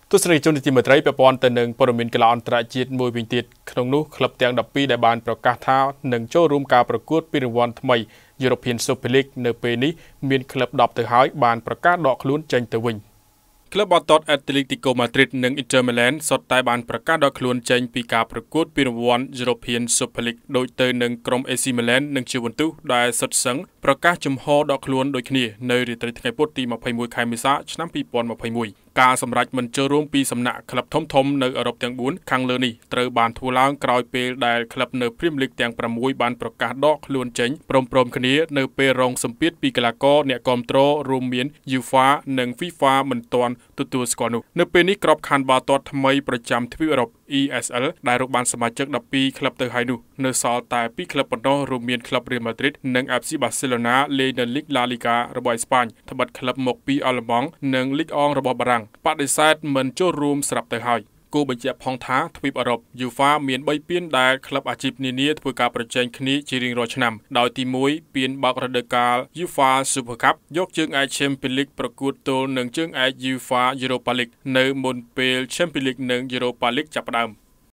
ទស្សនិកជនទីមេត្រីប្រព័ន្ធទៅនឹងព័ត៌មានកីឡាអន្តរជាតិមួយវិញទៀតក្នុងនោះក្លឹបទាំង12ដែលបានប្រកាសថានឹងចូលរួមការប្រកួតពានរង្វាន់ថ្មី European Super League នៅពេលនេះមានក្លឹប10ទៅហើយបានប្រកាសដកខ្លួនចេញទៅវិញក្លឹបបាល់ទាត់ Atletico Madrid និង Inter Milan សុទ្ធតែបានប្រកាសដកខ្លួនចេញពីការប្រកួតពានរង្វាន់ European Super League ដូចទៅនឹងក្រុម AC Milan និង Juventus ដែលសុទ្ធសឹងប្រកាសជំហរដកខ្លួនដូចគ្នានៅរាត្រីថ្ងៃពុធទី21ខែមេសាឆ្នាំ2021ការសម្រេចមិនចូលរួមពីសំណាក់ក្លឹបធំៗនៅអឺរ៉ុបទាំង4ខាងលើនេះត្រូវបានធ្វើឡើងក្រោយពេលដែលក្លឹបនៅ Premier League ទាំង6បានប្រកាសដកខ្លួនចេញព្រមៗគ្នានៅពេលរងសម្ពាធពីកីឡាករអ្នកគាំទ្ររួមមាន UEFA និង FIFA មិនទាន់ទទួលស្គាល់នោះនៅពេលនេះក្របខ័ណ្ឌបាល់ទាត់ថ្មីប្រចាំទ្វីបអឺរ៉ុប ESL ដែលរកបានសមាជិក12ក្លឹបទៅហើយនោះនៅសល់តែ2ក្លឹបប៉ុណ្ណោះរួមមានក្លឹប Real Madrid និង FC Barcelona លេងនៅ Liga La Liga របស់អេស្ប៉ាញត្បិតក្លឹបមកពីអាល្លឺម៉ង់និង Ligue 1របស់បារាំងបដិសេធមិនចូលរួមស្រាប់ទៅហើយគូបញ្ជាក់ផងថាទ្វីបអឺរ៉ុប UEFA មាន3ពានដែលក្លឹបអាជីពនានាធ្វើការប្រជែងគ្នាជារៀងរាល់ឆ្នាំដោយទី1ពានបើករដូវកាល UEFA Super Cup យកជើងឯក Champions League ប្រកួតទល់នឹងជើងឯក UEFA Europa League នៅមុនពេល Champions League និង Europa League ចាប់ផ្ដើម